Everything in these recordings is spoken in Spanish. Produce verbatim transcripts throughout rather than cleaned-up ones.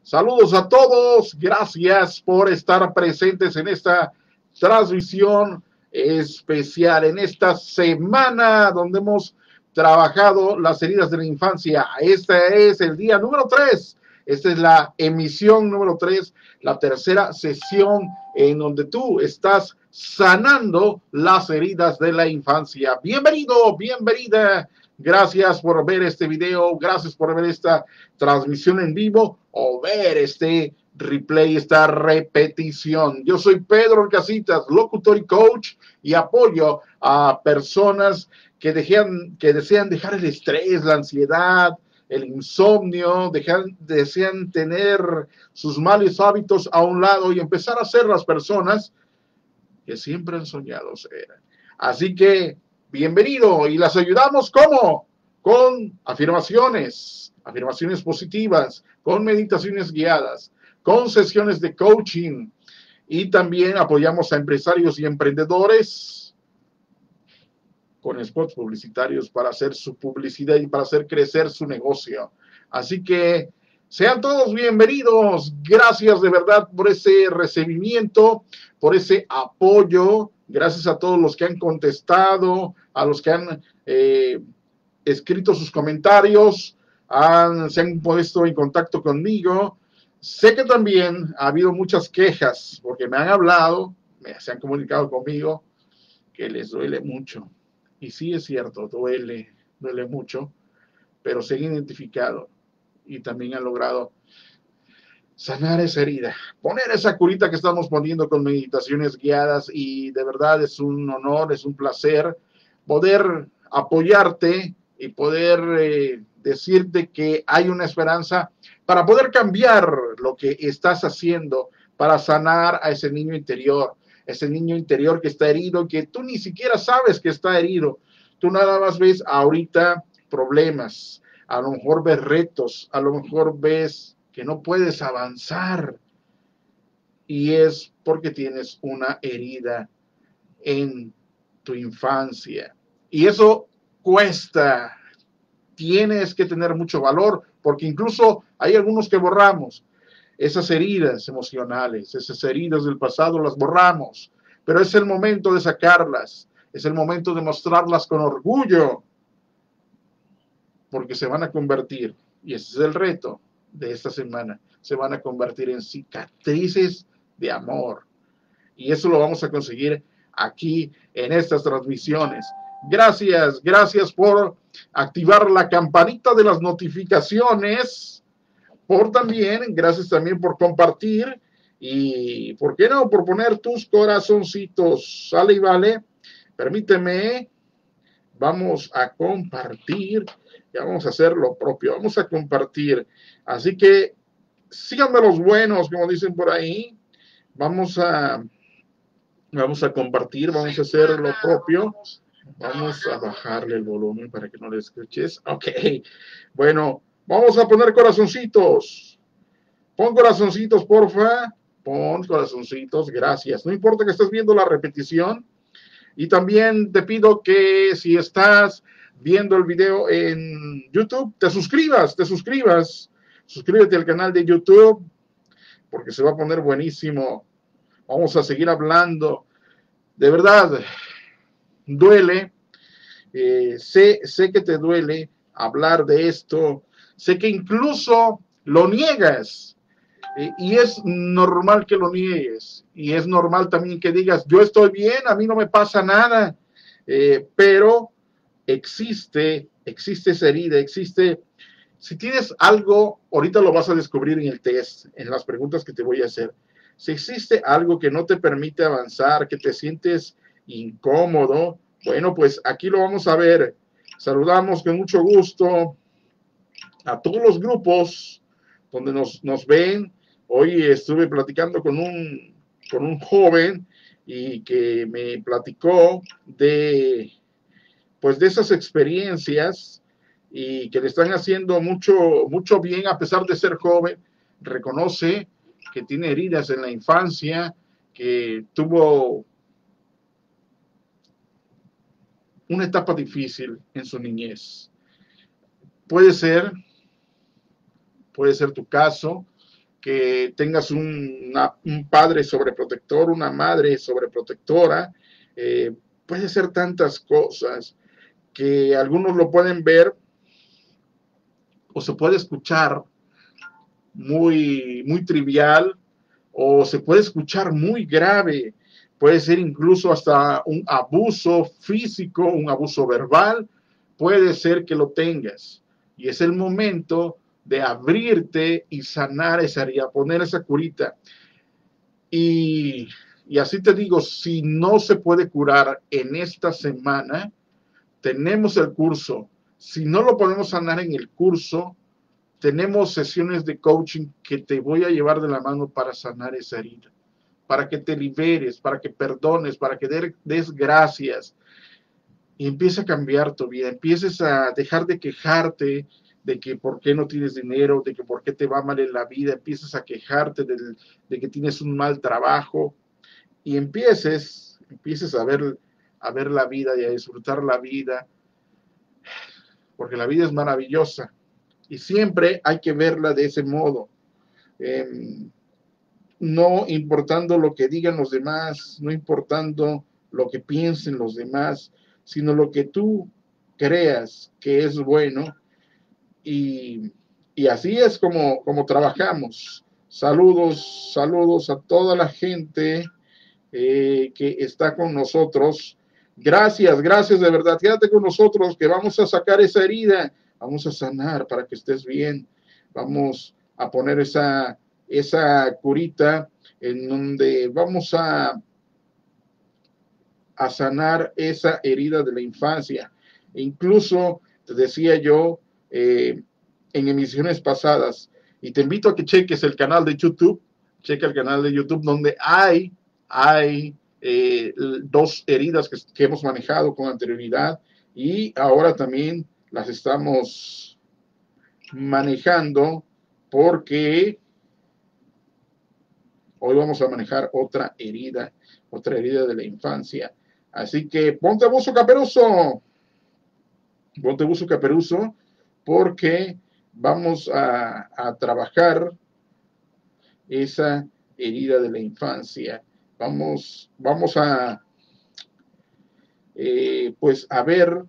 Saludos a todos, gracias por estar presentes en esta transmisión especial, en esta semana donde hemos trabajado las heridas de la infancia. Este es el día número tres, esta es la emisión número tres, la tercera sesión en donde tú estás sanando las heridas de la infancia. Bienvenido, bienvenida. Gracias por ver este video, gracias por ver esta transmisión en vivo o ver este replay, esta repetición. Yo soy Pedro Casitas, locutor y coach, y apoyo a personas que, desean, que desean dejar el estrés, la ansiedad, el insomnio, dejan, desean tener sus malos hábitos a un lado y empezar a ser las personas que siempre han soñado ser. Así que, bienvenido, y las ayudamos ¿cómo? Con afirmaciones, afirmaciones positivas, con meditaciones guiadas, con sesiones de coaching, y también apoyamos a empresarios y emprendedores con spots publicitarios para hacer su publicidad y para hacer crecer su negocio. Así que sean todos bienvenidos. Gracias de verdad por ese recibimiento, por ese apoyo. Gracias a todos los que han contestado, a los que han eh, escrito sus comentarios, han, se han puesto en contacto conmigo. Sé que también ha habido muchas quejas, porque me han hablado, me, se han comunicado conmigo, que les duele mucho. Y sí es cierto, duele, duele mucho, pero se han identificado y también han logrado sanar esa herida, poner esa curita que estamos poniendo con meditaciones guiadas, y de verdad es un honor, es un placer poder apoyarte y poder eh, decirte que hay una esperanza para poder cambiar lo que estás haciendo, para sanar a ese niño interior, ese niño interior que está herido, que tú ni siquiera sabes que está herido. Tú nada más ves ahorita problemas, a lo mejor ves retos, a lo mejor ves que no puedes avanzar, y es porque tienes una herida en tu infancia. Y eso cuesta. Tienes que tener mucho valor, porque incluso hay algunos que borramos esas heridas emocionales, esas heridas del pasado las borramos, pero es el momento de sacarlas, es el momento de mostrarlas con orgullo, porque se van a convertir, y ese es el reto de esta semana, se van a convertir en cicatrices de amor. Y eso lo vamos a conseguir aquí en estas transmisiones. Gracias, gracias por activar la campanita de las notificaciones, por también, gracias también por compartir, y por qué no, por poner tus corazoncitos. Sale y vale, permíteme, vamos a compartir, ya vamos a hacer lo propio, vamos a compartir. Así que síganme los buenos, como dicen por ahí. Vamos a, vamos a compartir, vamos a hacer lo propio. Vamos a bajarle el volumen para que no le escuches. Ok, bueno, vamos a poner corazoncitos. Pon corazoncitos, porfa. Pon corazoncitos, gracias. No importa que estés viendo la repetición. Y también te pido que si estás viendo el video en YouTube, te suscribas, te suscribas. Suscríbete al canal de YouTube, porque se va a poner buenísimo. Vamos a seguir hablando. De verdad, duele. Eh, sé, sé que te duele hablar de esto. Sé que incluso lo niegas. Eh, y es normal que lo niegues. Y es normal también que digas, yo estoy bien, a mí no me pasa nada. Eh, pero existe, existe esa herida, existe. Si tienes algo, ahorita lo vas a descubrir en el test, en las preguntas que te voy a hacer. Si existe algo que no te permite avanzar, que te sientes incómodo, bueno, pues aquí lo vamos a ver. Saludamos con mucho gusto a todos los grupos donde nos, nos ven. Hoy estuve platicando con un, con un joven y que me platicó de, pues de esas experiencias, y que le están haciendo mucho, mucho bien a pesar de ser joven. Reconoce que tiene heridas en la infancia, que tuvo una etapa difícil en su niñez. Puede ser, puede ser tu caso, que tengas un, una, un padre sobreprotector, una madre sobreprotectora. Eh, puede ser tantas cosas que algunos lo pueden ver o se puede escuchar muy, muy trivial o se puede escuchar muy grave. Puede ser incluso hasta un abuso físico, un abuso verbal, puede ser que lo tengas. Y es el momento de abrirte y sanar esa herida, poner esa curita. Y, y así te digo, si no se puede curar en esta semana, tenemos el curso. Si no lo podemos sanar en el curso, tenemos sesiones de coaching que te voy a llevar de la mano para sanar esa herida, para que te liberes, para que perdones, para que des gracias y empieza a cambiar tu vida, empieces a dejar de quejarte de que por qué no tienes dinero, de que por qué te va mal en la vida, empiezas a quejarte de, de que tienes un mal trabajo y empieces, empieces a ver, a ver la vida y a disfrutar la vida, porque la vida es maravillosa y siempre hay que verla de ese modo. Eh, no importando lo que digan los demás, no importando lo que piensen los demás, sino lo que tú creas que es bueno. Y, y así es como, como trabajamos. Saludos, saludos a toda la gente eh, que está con nosotros. Gracias, gracias de verdad. Quédate con nosotros que vamos a sacar esa herida, vamos a sanar para que estés bien. Vamos a poner esa, esa curita en donde vamos a, a sanar esa herida de la infancia. E incluso, te decía yo eh, en emisiones pasadas, y te invito a que cheques el canal de YouTube, checa el canal de YouTube donde hay, hay eh, dos heridas que, que hemos manejado con anterioridad y ahora también las estamos manejando porque hoy vamos a manejar otra herida, otra herida de la infancia. Así que ponte buzo caperuzo, ponte buzo caperuzo, porque vamos a, a trabajar esa herida de la infancia. Vamos, vamos a, eh, pues, a ver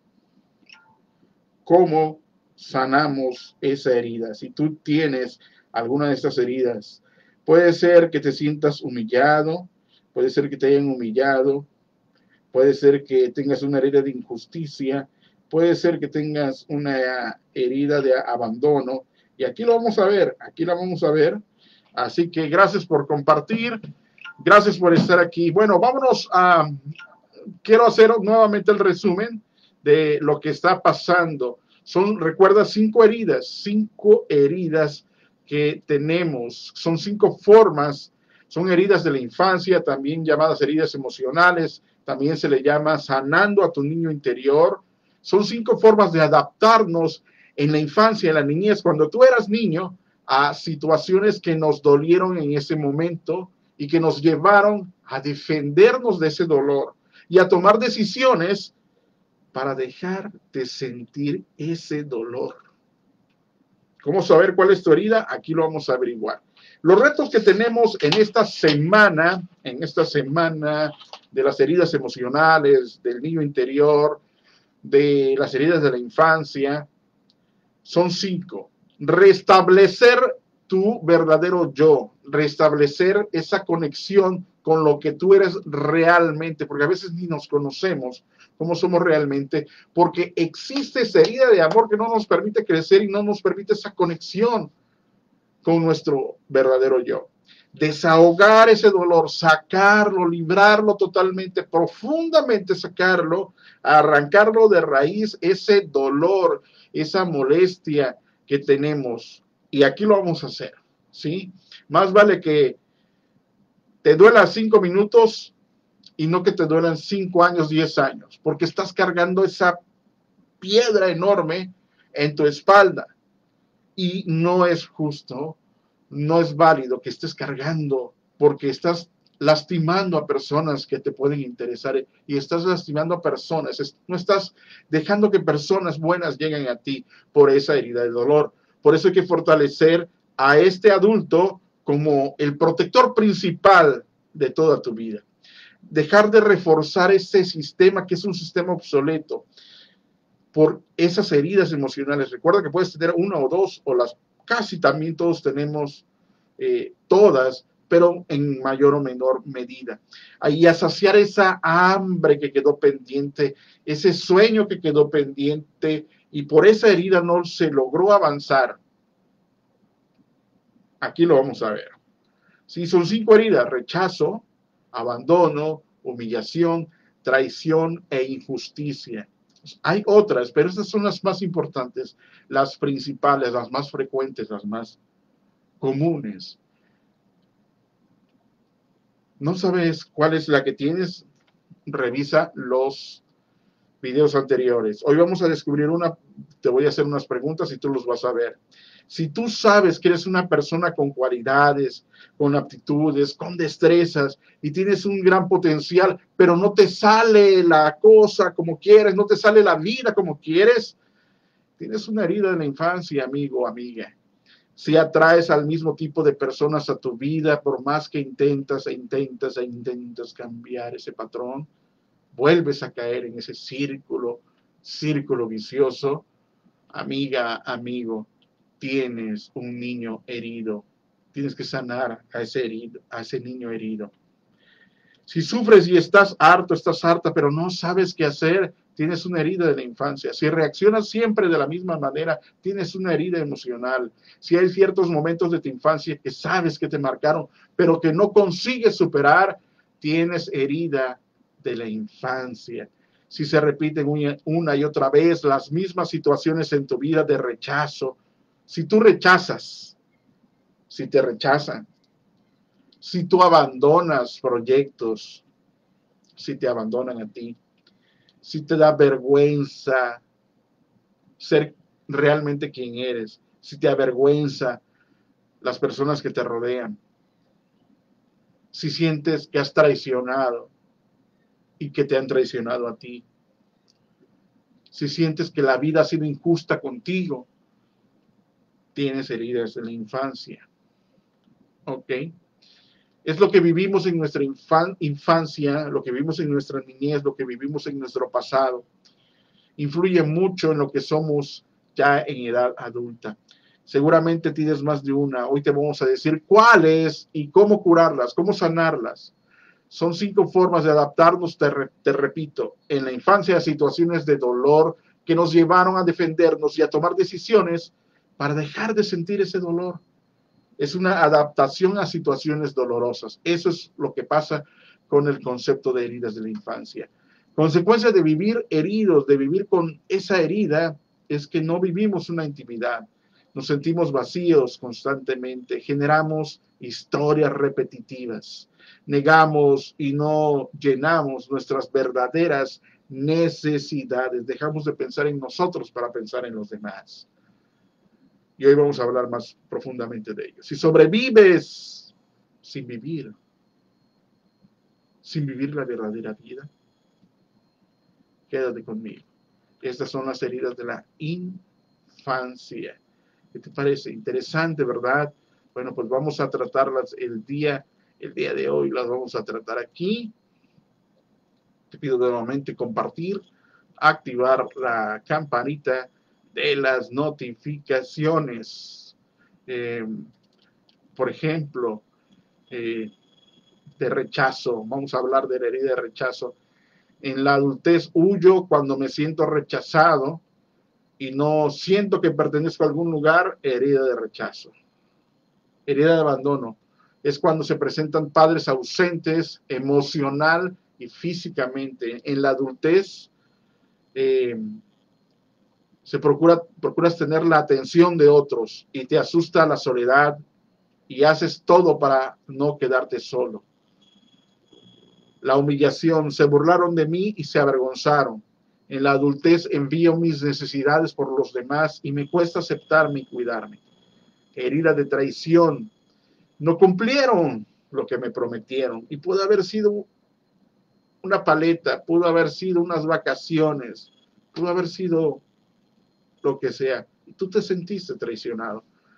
cómo sanamos esa herida. Si tú tienes alguna de estas heridas, puede ser que te sientas humillado, puede ser que te hayan humillado, puede ser que tengas una herida de injusticia, puede ser que tengas una herida de abandono. Y aquí lo vamos a ver, aquí la vamos a ver. Así que gracias por compartir, gracias por estar aquí. Bueno, vámonos a, quiero hacer nuevamente el resumen de lo que está pasando. Son, recuerda, cinco heridas, cinco heridas que tenemos, son cinco formas, son heridas de la infancia, también llamadas heridas emocionales, también se le llama sanando a tu niño interior. Son cinco formas de adaptarnos en la infancia, en la niñez, cuando tú eras niño, a situaciones que nos dolieron en ese momento y que nos llevaron a defendernos de ese dolor y a tomar decisiones para dejar de sentir ese dolor. ¿Cómo saber cuál es tu herida? Aquí lo vamos a averiguar. Los retos que tenemos en esta semana, en esta semana de las heridas emocionales, del niño interior, de las heridas de la infancia, son cinco. Restablecer tu verdadero yo, restablecer esa conexión con lo que tú eres realmente, porque a veces ni nos conocemos cómo somos realmente, porque existe esa herida de amor que no nos permite crecer y no nos permite esa conexión con nuestro verdadero yo. Desahogar ese dolor, sacarlo, librarlo totalmente, profundamente sacarlo, arrancarlo de raíz, ese dolor, esa molestia que tenemos. Y aquí lo vamos a hacer, ¿sí? Más vale que te duela cinco minutos y no que te duelan cinco años, diez años, porque estás cargando esa piedra enorme en tu espalda y no es justo, no es válido que estés cargando porque estás lastimando a personas que te pueden interesar y estás lastimando a personas, no estás dejando que personas buenas lleguen a ti por esa herida de dolor. Por eso hay que fortalecer a este adulto como el protector principal de toda tu vida. Dejar de reforzar ese sistema que es un sistema obsoleto por esas heridas emocionales. Recuerda que puedes tener una o dos, o las casi también todos tenemos eh, todas, pero en mayor o menor medida. Ahí a saciar esa hambre que quedó pendiente, ese sueño que quedó pendiente y por esa herida no se logró avanzar. Aquí lo vamos a ver. Sí, son cinco heridas: rechazo, abandono, humillación, traición e injusticia. Hay otras, pero estas son las más importantes, las principales, las más frecuentes, las más comunes. ¿No sabes cuál es la que tienes? Revisa los videos anteriores. Hoy vamos a descubrir una, te voy a hacer unas preguntas y tú los vas a ver. Si tú sabes que eres una persona con cualidades, con aptitudes, con destrezas y tienes un gran potencial, pero no te sale la cosa como quieres, no te sale la vida como quieres, tienes una herida de la infancia, amigo o amiga. Si atraes al mismo tipo de personas a tu vida, por más que intentas e intentas e intentas cambiar ese patrón, vuelves a caer en ese círculo, círculo vicioso. Amiga, amigo, tienes un niño herido. Tienes que sanar a ese herido, a ese niño herido. Si sufres y estás harto, estás harta, pero no sabes qué hacer, tienes una herida de la infancia. Si reaccionas siempre de la misma manera, tienes una herida emocional. Si hay ciertos momentos de tu infancia que sabes que te marcaron, pero que no consigues superar, tienes herida de la infancia. Si se repiten una y otra vez las mismas situaciones en tu vida de rechazo, si tú rechazas, si te rechazan, si tú abandonas proyectos, si te abandonan a ti, si te da vergüenza ser realmente quien eres, si te avergüenza las personas que te rodean, si sientes que has traicionado y que te han traicionado a ti, si sientes que la vida ha sido injusta contigo, tienes heridas de la infancia. ¿Ok? Es lo que vivimos en nuestra infan infancia, lo que vivimos en nuestra niñez, lo que vivimos en nuestro pasado. Influye mucho en lo que somos ya en edad adulta. Seguramente tienes más de una. Hoy te vamos a decir cuáles y cómo curarlas, cómo sanarlas. Son cinco formas de adaptarnos, te, re te repito, en la infancia a situaciones de dolor que nos llevaron a defendernos y a tomar decisiones para dejar de sentir ese dolor. Es una adaptación a situaciones dolorosas. Eso es lo que pasa con el concepto de heridas de la infancia. Consecuencia de vivir heridos, de vivir con esa herida, es que no vivimos una intimidad. Nos sentimos vacíos constantemente, generamos historias repetitivas, negamos y no llenamos nuestras verdaderas necesidades, dejamos de pensar en nosotros para pensar en los demás. Y hoy vamos a hablar más profundamente de ello. Si sobrevives sin vivir, sin vivir la verdadera vida, quédate conmigo. Estas son las heridas de la infancia. ¿Qué te parece? Interesante, ¿verdad? Bueno, pues vamos a tratarlas el día, el día de hoy, las vamos a tratar aquí. Te pido nuevamente compartir, activar la campanita de las notificaciones. Eh, por ejemplo, eh, de rechazo. Vamos a hablar de la herida de rechazo. En la adultez huyo cuando me siento rechazado y no siento que pertenezco a algún lugar, herida de rechazo. Herida de abandono es cuando se presentan padres ausentes emocional y físicamente. En la adultez eh, se procura, procuras tener la atención de otros y te asusta la soledad y haces todo para no quedarte solo. La humillación, se burlaron de mí y se avergonzaron. En la adultez envío mis necesidades por los demás y me cuesta aceptarme y cuidarme. Herida de traición, no cumplieron lo que me prometieron y pudo haber sido una paleta, pudo haber sido unas vacaciones, pudo haber sido lo que sea. Y tú te sentiste traicionado.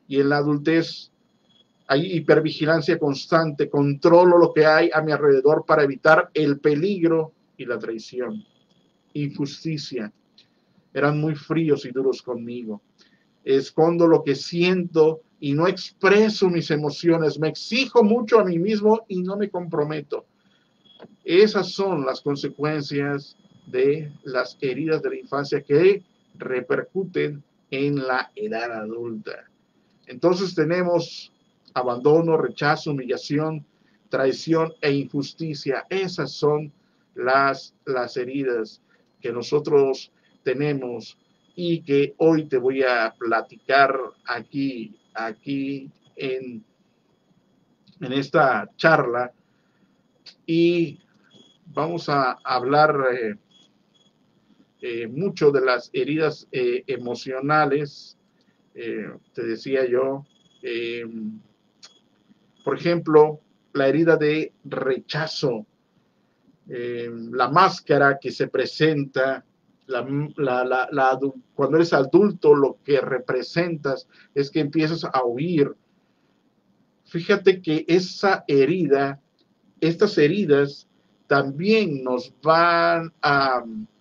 Y en la adultez hay hipervigilancia constante, controlo lo que hay a mi alrededor para evitar el peligro y la traición. Injusticia, eran muy fríos y duros conmigo. Escondo lo que siento y no expreso mis emociones, me exijo mucho a mí mismo y no me comprometo. Esas son las consecuencias de las heridas de la infancia que repercuten en la edad adulta. Entonces tenemos abandono, rechazo, humillación, traición e injusticia. Esas son las, las heridas que nosotros tenemos y que hoy te voy a platicar aquí, aquí en, en esta charla. Y vamos a hablar eh, eh, mucho de las heridas eh, emocionales. Eh, te decía yo, eh, por ejemplo, la herida de rechazo, eh, la máscara que se presenta, la, la, la, la, cuando eres adulto, lo que representas es que empiezas a huir. Fíjate que esa herida, estas heridas también nos van a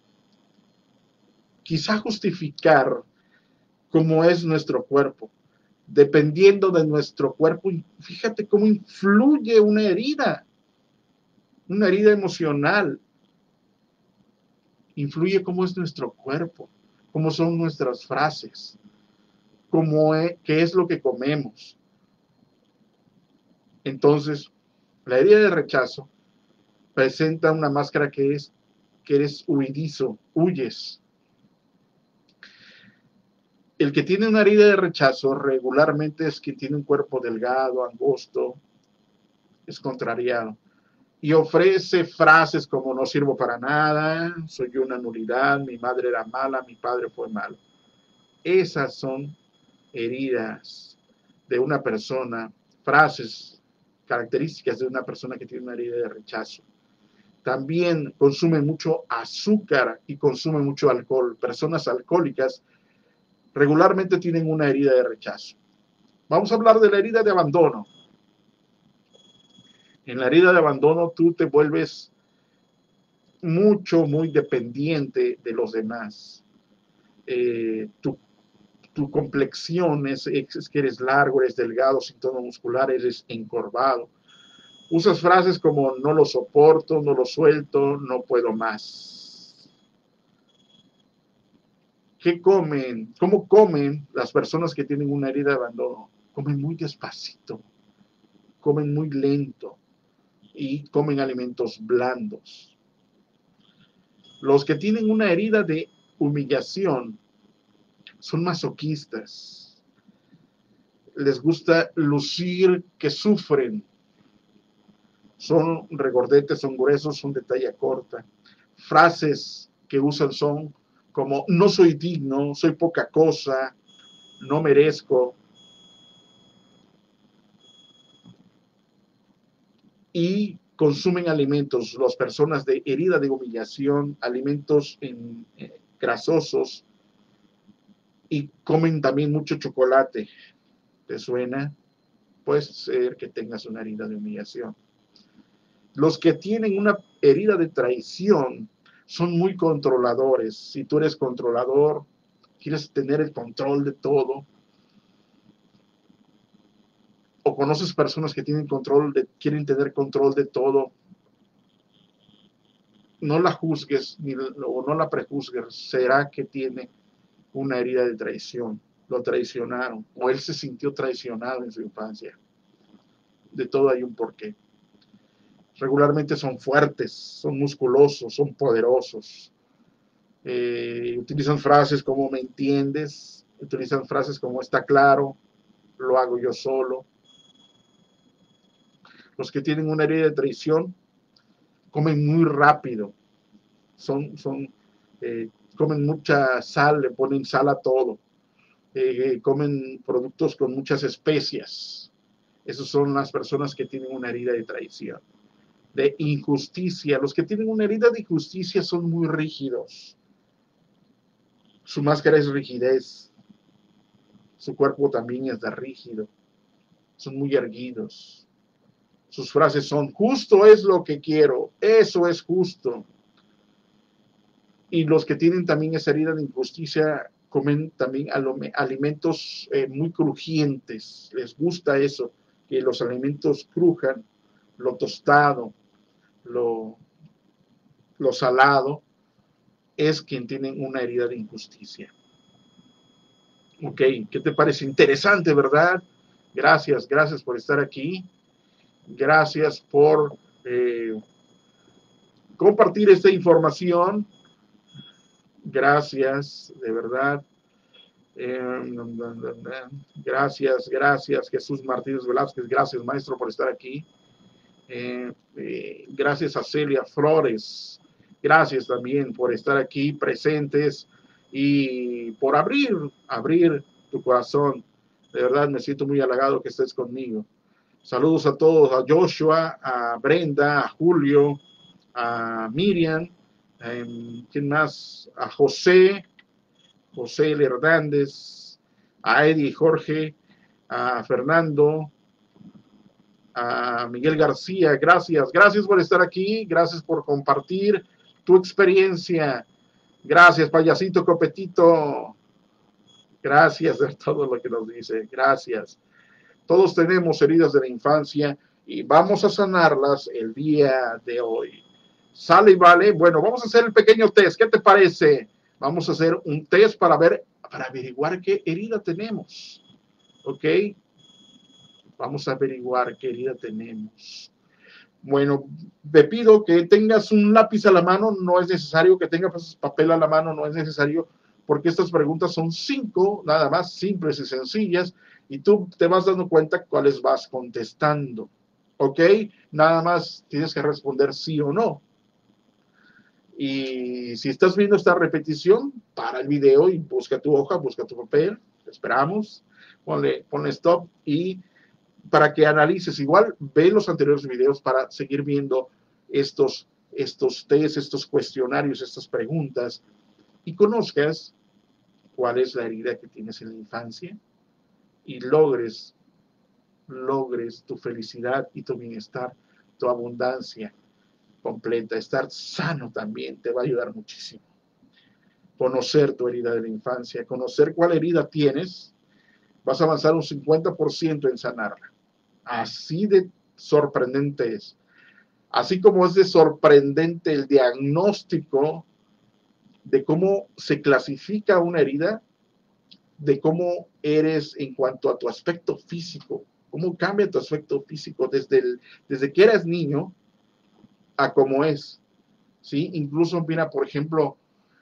quizá justificar cómo es nuestro cuerpo. Dependiendo de nuestro cuerpo, fíjate cómo influye una herida, una herida emocional. Influye cómo es nuestro cuerpo, cómo son nuestras frases, cómo es, qué es lo que comemos. Entonces, la herida de rechazo presenta una máscara que es que eres huidizo, huyes. El que tiene una herida de rechazo regularmente es quien tiene un cuerpo delgado, angosto, es contrariado. Y ofrece frases como no sirvo para nada, soy una nulidad, mi madre era mala, mi padre fue malo. Esas son heridas de una persona, frases, características de una persona que tiene una herida de rechazo. También consume mucho azúcar y consume mucho alcohol. Personas alcohólicas regularmente tienen una herida de rechazo. Vamos a hablar de la herida de abandono. En la herida de abandono tú te vuelves mucho, muy dependiente de los demás. Eh, tu, tu complexión es, es que eres largo, eres delgado, sin tono muscular, eres encorvado. Usas frases como no lo soporto, no lo suelto, no puedo más. ¿Qué comen? ¿Cómo comen las personas que tienen una herida de abandono? Comen muy despacito, comen muy lento y comen alimentos blandos. Los que tienen una herida de humillación son masoquistas. Les gusta lucir que sufren. Son regordetes, son gruesos, son de talla corta. Frases que usan son como no soy digno, soy poca cosa, no merezco. Y consumen alimentos, las personas de herida de humillación, alimentos en, eh, grasosos, y comen también mucho chocolate. ¿Te suena? Puede ser que tengas una herida de humillación. Los que tienen una herida de traición son muy controladores. Si tú eres controlador, quieres tener el control de todo, o conoces personas que tienen control de, quieren tener control de todo, no la juzgues ni, o no la prejuzgues. ¿Será que tiene una herida de traición? Lo traicionaron, o él se sintió traicionado en su infancia. De todo hay un porqué. Regularmente son fuertes, son musculosos, son poderosos. Eh, utilizan frases como me entiendes, utilizan frases como está claro, lo hago yo solo. Los que tienen una herida de traición comen muy rápido, son, son, eh, comen mucha sal, le ponen sal a todo, eh, comen productos con muchas especias. Esas son las personas que tienen una herida de traición. De injusticia, los que tienen una herida de injusticia son muy rígidos. Su máscara es rigidez. Su cuerpo también es de rígido. Son muy erguidos. Sus frases son: justo es lo que quiero, eso es justo. Y los que tienen también esa herida de injusticia comen también alimentos eh, muy crujientes. Les gusta eso, que los alimentos crujan, lo tostado, lo, lo salado, es quien tiene una herida de injusticia. Ok, ¿qué te parece? Interesante, ¿verdad? Gracias, gracias por estar aquí. Gracias por eh, compartir esta información. Gracias, de verdad. Eh, gracias, gracias, Jesús Martínez Velázquez. Gracias, maestro, por estar aquí. Eh, eh, gracias a Celia Flores. Gracias también por estar aquí presentes y por abrir, abrir tu corazón. De verdad me siento muy halagado que estés conmigo. Saludos a todos, a Joshua, a Brenda, a Julio, a Miriam, eh, ¿quién más? A José, José L. Hernández, a Eddie Jorge, a Fernando, a Miguel García. Gracias, gracias por estar aquí, gracias por compartir tu experiencia. Gracias, payasito Copetito. Gracias de todo lo que nos dice. Gracias. Todos tenemos heridas de la infancia y vamos a sanarlas el día de hoy. ¿Sale y vale? Bueno, vamos a hacer el pequeño test. ¿Qué te parece? Vamos a hacer un test para ver, para averiguar qué herida tenemos. ¿Ok? Vamos a averiguar qué herida tenemos. Bueno, te pido que tengas un lápiz a la mano, no es necesario que tengas papel a la mano, no es necesario, porque estas preguntas son cinco, nada más, simples y sencillas, y tú te vas dando cuenta cuáles vas contestando, ¿ok? Nada más tienes que responder sí o no. Y si estás viendo esta repetición, para el video y busca tu hoja, busca tu papel, te esperamos, ponle, ponle stop y para que analices. Igual ve los anteriores videos para seguir viendo estos, estos test, estos cuestionarios, estas preguntas y conozcas cuál es la herida que tienes en la infancia y logres, logres tu felicidad y tu bienestar, tu abundancia completa. Estar sano también te va a ayudar muchísimo. Conocer tu herida de la infancia, conocer cuál herida tienes, vas a avanzar un cincuenta por ciento en sanarla. Así de sorprendente es. Así como es de sorprendente el diagnóstico de cómo se clasifica una herida, de cómo eres en cuanto a tu aspecto físico, cómo cambia tu aspecto físico desde, el, desde que eras niño a cómo es. ¿Sí? Incluso, mira, por ejemplo,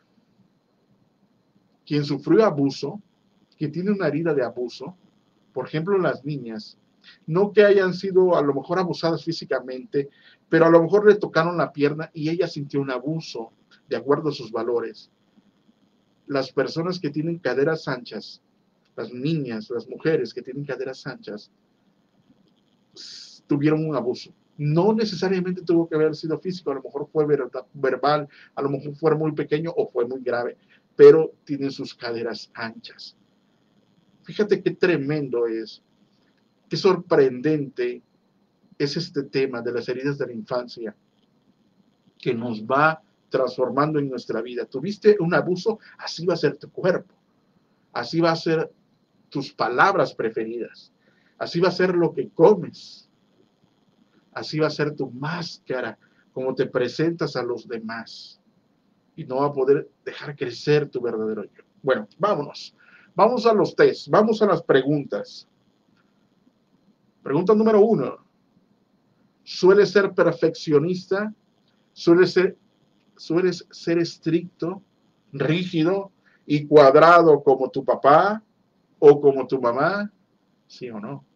quien sufrió abuso, quien tiene una herida de abuso, por ejemplo, las niñas, no que hayan sido a lo mejor abusadas físicamente, pero a lo mejor le tocaron la pierna y ella sintió un abuso de acuerdo a sus valores. Las personas que tienen caderas anchas, las niñas, las mujeres que tienen caderas anchas, tuvieron un abuso. No necesariamente tuvo que haber sido físico, a lo mejor fue verbal, a lo mejor fue muy pequeño o fue muy grave, pero tienen sus caderas anchas. Fíjate qué tremendo es. Qué sorprendente es este tema de las heridas de la infancia que nos va transformando en nuestra vida. Tuviste un abuso, así va a ser tu cuerpo, así va a ser tus palabras preferidas, así va a ser lo que comes, así va a ser tu máscara, como te presentas a los demás y no va a poder dejar crecer tu verdadero yo. Bueno, vámonos, vamos a los test, vamos a las preguntas. Pregunta número uno. ¿Sueles ser perfeccionista? ¿Sueles ser, ¿Sueles ser estricto, rígido y cuadrado como tu papá o como tu mamá? ¿Sí o no?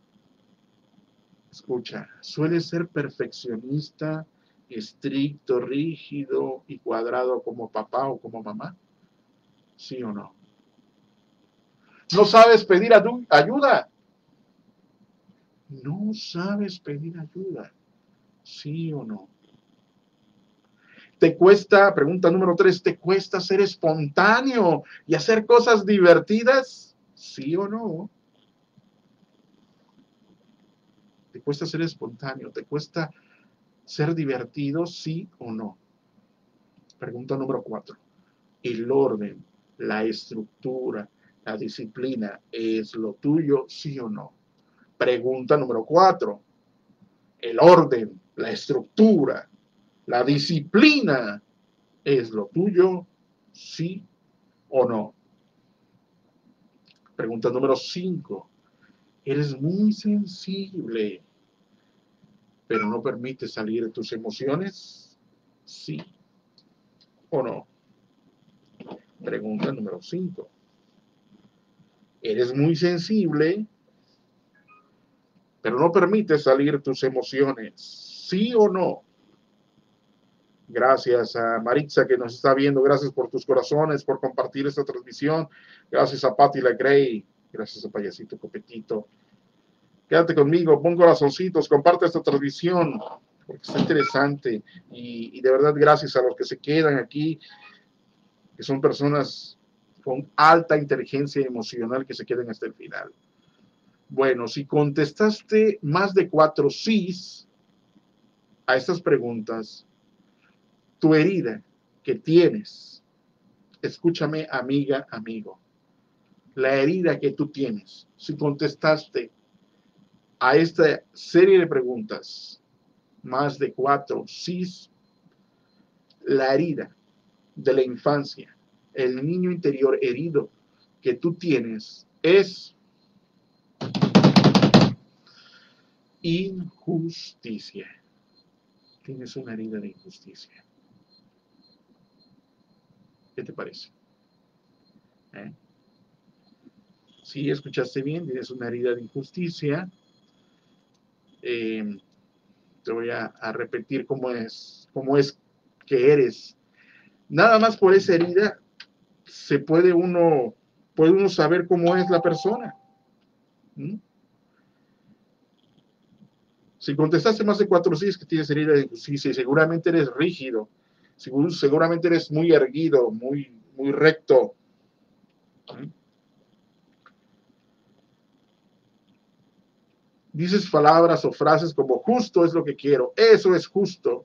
Escucha, ¿sueles ser perfeccionista, estricto, rígido y cuadrado como papá o como mamá? ¿Sí o no? ¿No sabes pedir ayuda? No sabes pedir ayuda, ¿sí o no? ¿Te cuesta, pregunta número tres, ¿te cuesta ser espontáneo y hacer cosas divertidas? ¿Sí o no? ¿Te cuesta ser espontáneo? ¿Te cuesta ser divertido? ¿Sí o no? Pregunta número cuatro. ¿El orden, la estructura, la disciplina es lo tuyo? ¿Sí o no? Pregunta número cuatro. ¿El orden, la estructura, la disciplina es lo tuyo? ¿Sí o no? Pregunta número cinco. Eres muy sensible, pero no permites salir de tus emociones. ¿Sí o no? Pregunta número cinco. Eres muy sensible, pero no permites salir tus emociones. ¿Sí o no? Gracias a Maritza que nos está viendo. Gracias por tus corazones, por compartir esta transmisión. Gracias a Patti Grey. Gracias a Payasito Copetito. Quédate conmigo, pon corazoncitos, comparte esta transmisión, porque está interesante. Y, y de verdad, gracias a los que se quedan aquí, que son personas con alta inteligencia emocional que se quedan hasta el final. Bueno, si contestaste más de cuatro sís a estas preguntas, tu herida que tienes, escúchame, amiga, amigo, la herida que tú tienes, si contestaste a esta serie de preguntas, más de cuatro sís, la herida de la infancia, el niño interior herido que tú tienes es injusticia. Tienes una herida de injusticia. ¿Qué te parece? ¿Eh? Si escuchaste bien, tienes una herida de injusticia. Eh, te voy a, a repetir cómo es, cómo es que eres. Nada más por esa herida se puede uno, puede uno saber cómo es la persona. ¿Mm? Si contestaste más de cuatro sí es que tienes herida de injusticia y seguramente eres rígido, seguramente eres muy erguido, muy, muy recto. ¿Mm? Dices palabras o frases como justo es lo que quiero, eso es justo.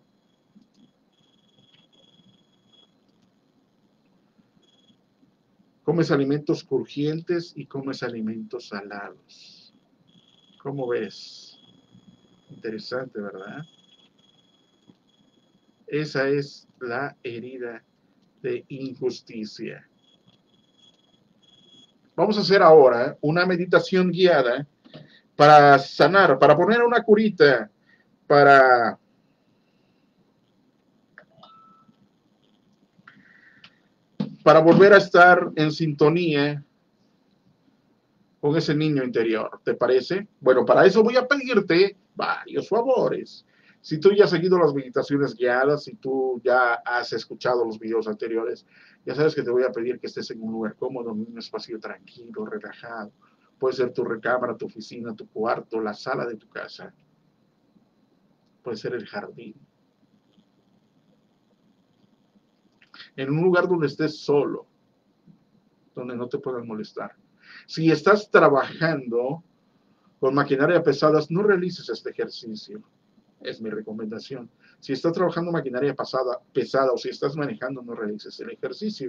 Comes alimentos crujientes y comes alimentos salados. ¿Cómo ves? Interesante, ¿verdad? Esa es la herida de injusticia. Vamos a hacer ahora una meditación guiada para sanar, para poner una curita, para para volver a estar en sintonía con ese niño interior. ¿Te parece? Bueno, para eso voy a pedirte varios favores. Si tú ya has seguido las meditaciones guiadas, si tú ya has escuchado los videos anteriores, ya sabes que te voy a pedir que estés en un lugar cómodo, en un espacio tranquilo, relajado. Puede ser tu recámara, tu oficina, tu cuarto, la sala de tu casa. Puede ser el jardín. En un lugar donde estés solo, donde no te puedan molestar. Si estás trabajando con maquinaria pesadas, no realices este ejercicio. Es mi recomendación. Si estás trabajando maquinaria pesada, pesada o si estás manejando, no realices el ejercicio.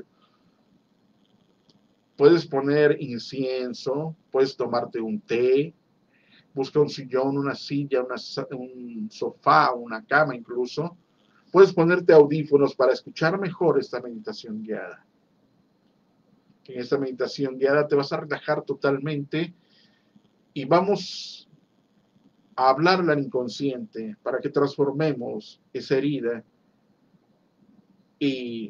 Puedes poner incienso, puedes tomarte un té, busca un sillón, una silla, una, un sofá, una cama incluso. Puedes ponerte audífonos para escuchar mejor esta meditación guiada. En esta meditación guiada te vas a relajar totalmente y vamos a hablarle al inconsciente para que transformemos esa herida y,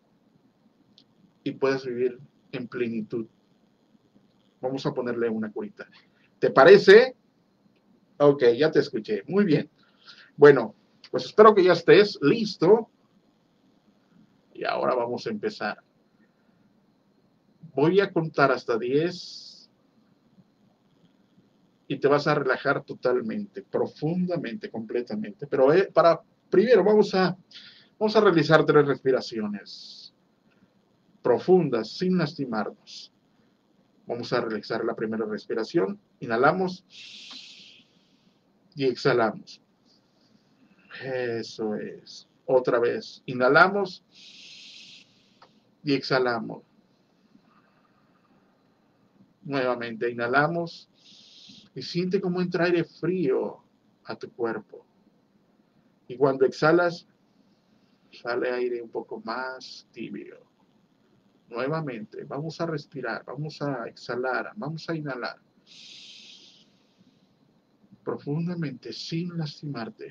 y puedas vivir en plenitud. Vamos a ponerle una curita. ¿Te parece? Ok, ya te escuché. Muy bien. Bueno, pues espero que ya estés listo. Y ahora vamos a empezar. Voy a contar hasta diez y te vas a relajar totalmente, profundamente, completamente. Pero eh, para primero vamos a, vamos a realizar tres respiraciones profundas, sin lastimarnos. Vamos a realizar la primera respiración. Inhalamos y exhalamos. Eso es. Otra vez. Inhalamos y exhalamos. Nuevamente inhalamos y siente cómo entra aire frío a tu cuerpo. Y cuando exhalas, sale aire un poco más tibio. Nuevamente, vamos a respirar, vamos a exhalar, vamos a inhalar profundamente sin lastimarte.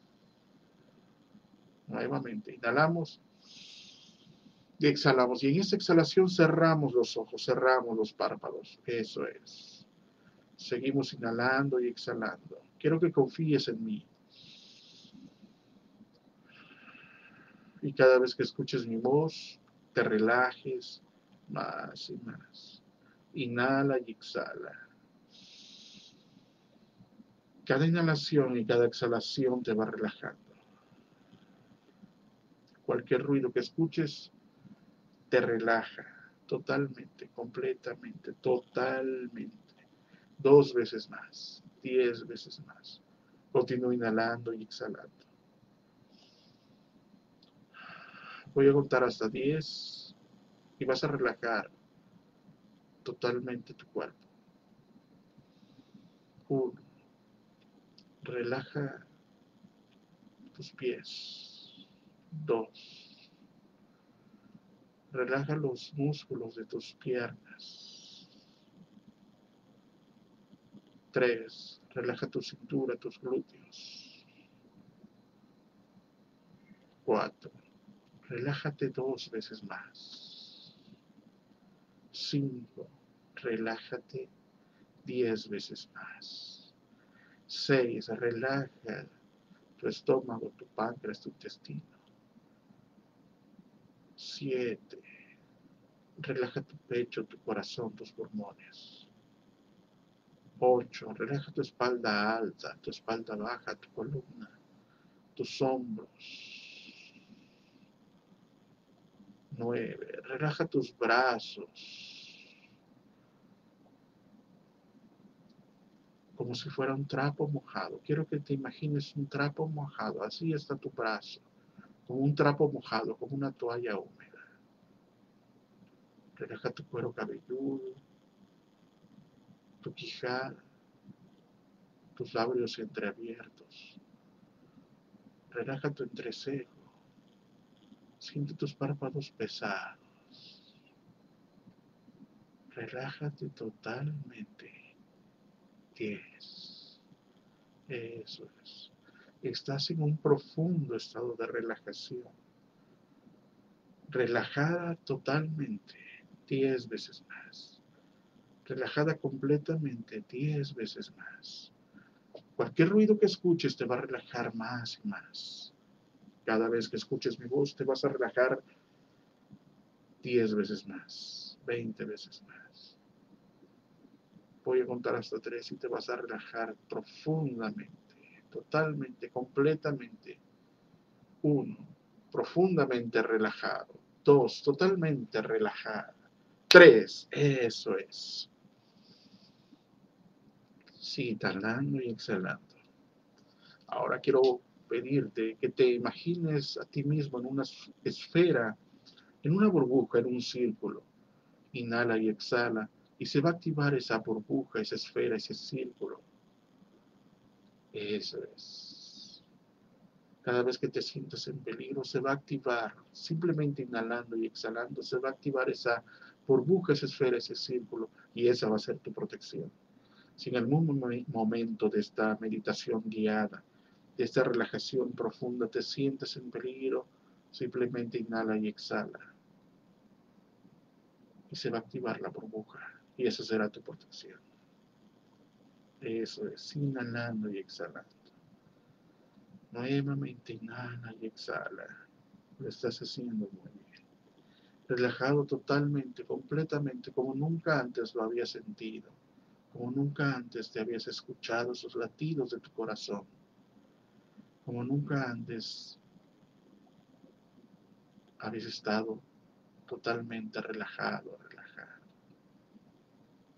Nuevamente, inhalamos y exhalamos. Y en esta exhalación cerramos los ojos, cerramos los párpados. Eso es. Seguimos inhalando y exhalando. Quiero que confíes en mí. Y cada vez que escuches mi voz, te relajes más y más. Inhala y exhala. Cada inhalación y cada exhalación te va relajando. Cualquier ruido que escuches te relaja totalmente, completamente, totalmente. Dos veces más, diez veces más. Continúa inhalando y exhalando. Voy a contar hasta diez y vas a relajar totalmente tu cuerpo. Uno. Relaja tus pies. Dos. Relaja los músculos de tus piernas. Tres. Relaja tu cintura, tus glúteos. Cuatro. Relájate dos veces más. Cinco. Relájate diez veces más. Seis. Relaja tu estómago, tu páncreas, tu intestino. Siete. Relaja tu pecho, tu corazón, tus pulmones. Ocho. Relaja tu espalda alta, tu espalda baja, tu columna, tus hombros. Nueve. Relaja tus brazos, como si fuera un trapo mojado. Quiero que te imagines un trapo mojado. Así está tu brazo, como un trapo mojado, como una toalla húmeda. Relaja tu cuero cabelludo, tu quijada, tus labios entreabiertos. Relaja tu entrecejo. Siente tus párpados pesados. Relájate totalmente. Diez. Eso es. Estás en un profundo estado de relajación. Relajada totalmente. Diez veces más. Relajada completamente. Diez veces más. Cualquier ruido que escuches te va a relajar más y más. Cada vez que escuches mi voz te vas a relajar diez veces más, veinte veces más. Voy a contar hasta tres y te vas a relajar profundamente, totalmente, completamente. Uno, profundamente relajado. Dos, totalmente relajada. Tres, eso es. Sigue inhalando y exhalando. Ahora quiero pedirte que te imagines a ti mismo en una esfera, en una burbuja, en un círculo. Inhala y exhala y se va a activar esa burbuja, esa esfera, ese círculo. Eso es. Cada vez que te sientas en peligro se va a activar, simplemente inhalando y exhalando, se va a activar esa burbuja, esa esfera, ese círculo y esa va a ser tu protección. Si en algún momento de esta meditación guiada, de esta relajación profunda te sientes en peligro, simplemente inhala y exhala. Y se va a activar la burbuja y esa será tu protección. Eso es, inhalando y exhalando. Nuevamente inhala y exhala. Lo estás haciendo muy bien. Relajado totalmente, completamente, como nunca antes lo habías sentido. Como nunca antes te habías escuchado esos latidos de tu corazón. Como nunca antes habías estado totalmente relajado, relajado.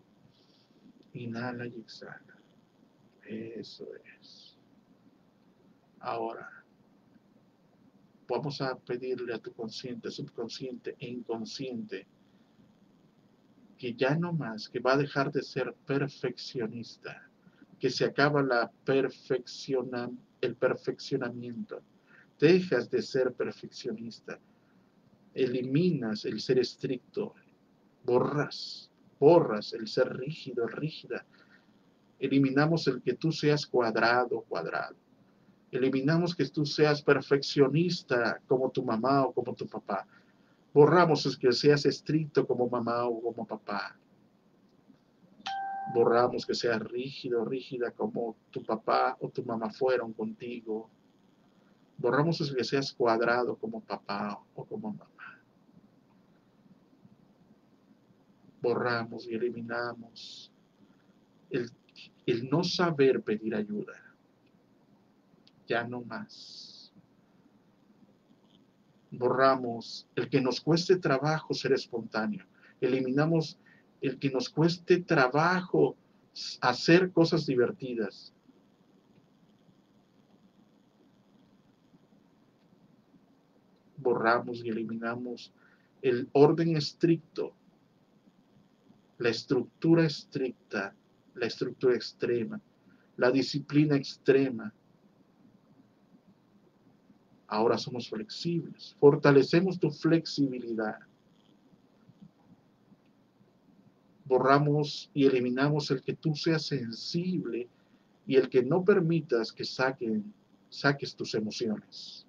Inhala y exhala. Eso es. Ahora, vamos a pedirle a tu consciente, subconsciente e inconsciente que ya no más, que va a dejar de ser perfeccionista, que se acaba la perfecciona, el perfeccionamiento. Dejas de ser perfeccionista, eliminas el ser estricto, borras, borras el ser rígido, rígida. Eliminamos el que tú seas cuadrado, cuadrado. Eliminamos que tú seas perfeccionista como tu mamá o como tu papá. Borramos el que seas estricto como mamá o como papá. Borramos que seas rígido, rígida como tu papá o tu mamá fueron contigo. Borramos el que seas cuadrado como papá o como mamá. Borramos y eliminamos el, el no saber pedir ayuda. Ya no más. Borramos el que nos cueste trabajo ser espontáneo. Eliminamos el que nos cueste trabajo hacer cosas divertidas. Borramos y eliminamos el orden estricto, la estructura estricta, la estructura extrema, la disciplina extrema. Ahora somos flexibles. Fortalecemos tu flexibilidad. Borramos y eliminamos el que tú seas sensible y el que no permitas que saquen, saques tus emociones.